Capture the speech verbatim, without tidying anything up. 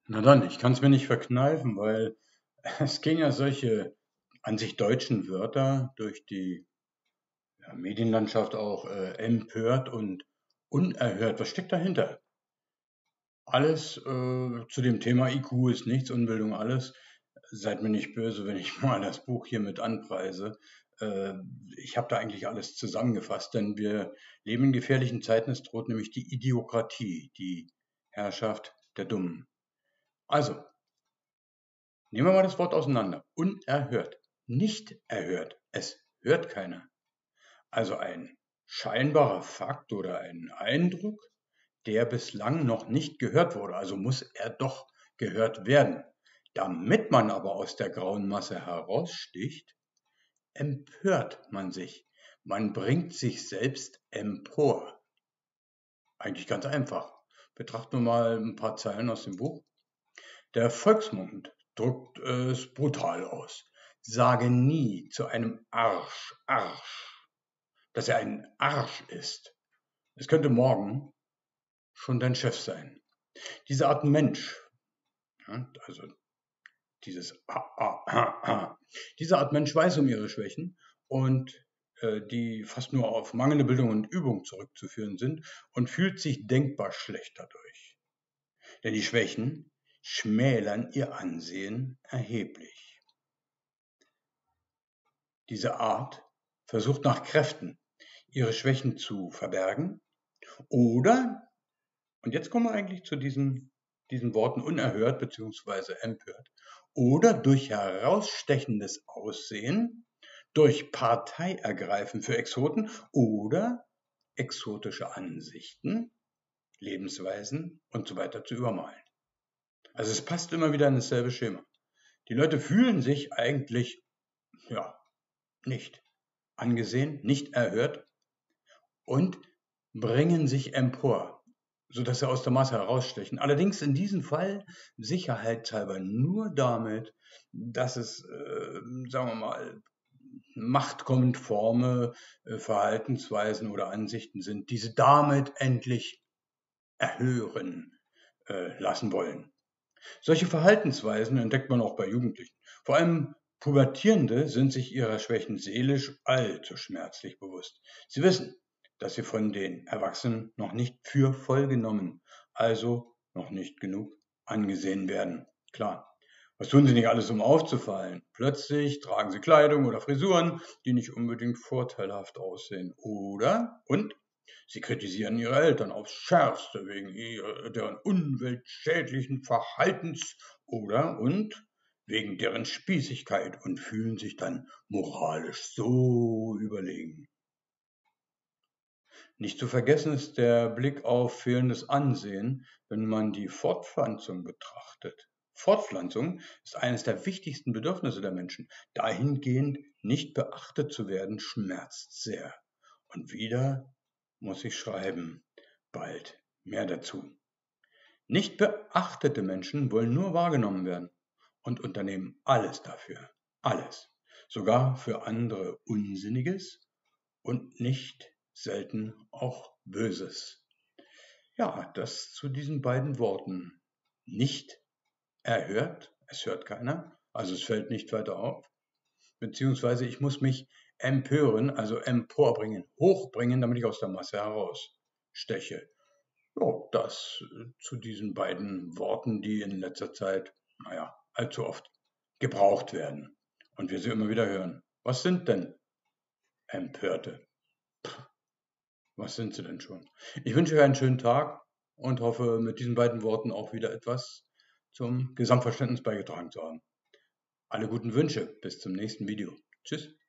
Na dann, ich kann es mir nicht verkneifen, weil es gehen ja solche an sich deutschen Wörter durch die ja, Medienlandschaft auch äh, empört und unerhört. Was steckt dahinter? Alles äh, zu dem Thema I Q ist nichts, Unbildung alles. Seid mir nicht böse, wenn ich mal das Buch hier mit anpreise. Äh, Ich habe da eigentlich alles zusammengefasst, denn wir leben in gefährlichen Zeiten. Es droht nämlich die Idiokratie, die Herrschaft der Dummen. Also, nehmen wir mal das Wort auseinander. Unerhört. Nicht erhört. Es hört keiner. Also ein scheinbarer Fakt oder ein Eindruck, der bislang noch nicht gehört wurde. Also muss er doch gehört werden. Damit man aber aus der grauen Masse heraussticht, empört man sich. Man bringt sich selbst empor. Eigentlich ganz einfach. Betrachten wir mal ein paar Zeilen aus dem Buch. Der Volksmund drückt es brutal aus. Sage nie zu einem Arsch, Arsch, dass er ein Arsch ist. Es könnte morgen schon dein Chef sein. Diese Art Mensch, ja, also dieses ah, ah, ah, ah, diese Art Mensch weiß um ihre Schwächen und äh, die fast nur auf mangelnde Bildung und Übung zurückzuführen sind und fühlt sich denkbar schlecht dadurch. Denn die Schwächen schmälern ihr Ansehen erheblich. Diese Art versucht nach Kräften, ihre Schwächen zu verbergen oder, und jetzt kommen wir eigentlich zu diesen, diesen Worten unerhört bzw. empört, oder durch herausstechendes Aussehen, durch Parteiergreifen für Exoten oder exotische Ansichten, Lebensweisen und so weiter zu übermalen. Also es passt immer wieder in dasselbe Schema. Die Leute fühlen sich eigentlich, ja, nicht angesehen, nicht erhört und bringen sich empor, sodass sie aus der Masse herausstechen. Allerdings in diesem Fall sicherheitshalber nur damit, dass es, äh, sagen wir mal, machtkonforme äh, Verhaltensweisen oder Ansichten sind, die sie damit endlich erhören äh, lassen wollen. Solche Verhaltensweisen entdeckt man auch bei Jugendlichen. Vor allem Pubertierende sind sich ihrer Schwächen seelisch allzu schmerzlich bewusst. Sie wissen, dass sie von den Erwachsenen noch nicht für voll genommen, also noch nicht genug angesehen werden. Klar. Was tun sie nicht alles, um aufzufallen? Plötzlich tragen sie Kleidung oder Frisuren, die nicht unbedingt vorteilhaft aussehen. Oder, und sie kritisieren ihre Eltern aufs Schärfste wegen ihrer, deren umweltschädlichen Verhaltens oder und wegen deren Spießigkeit und fühlen sich dann moralisch so überlegen. Nicht zu vergessen ist der Blick auf fehlendes Ansehen, wenn man die Fortpflanzung betrachtet. Fortpflanzung ist eines der wichtigsten Bedürfnisse der Menschen. Dahingehend nicht beachtet zu werden, schmerzt sehr. Und wieder muss ich schreiben, bald mehr dazu. Nicht beachtete Menschen wollen nur wahrgenommen werden und unternehmen alles dafür. Alles. Sogar für andere Unsinniges und nicht selten auch Böses. Ja, das zu diesen beiden Worten. Nicht erhört, es hört keiner, also es fällt nicht weiter auf, beziehungsweise ich muss mich empören, also emporbringen, hochbringen, damit ich aus der Masse heraussteche. Ja, das äh, zu diesen beiden Worten, die in letzter Zeit, naja, allzu oft gebraucht werden und wir sie immer wieder hören. Was sind denn Empörte? Was sind sie denn schon? Ich wünsche euch einen schönen Tag und hoffe, mit diesen beiden Worten auch wieder etwas zum Gesamtverständnis beigetragen zu haben. Alle guten Wünsche, bis zum nächsten Video. Tschüss.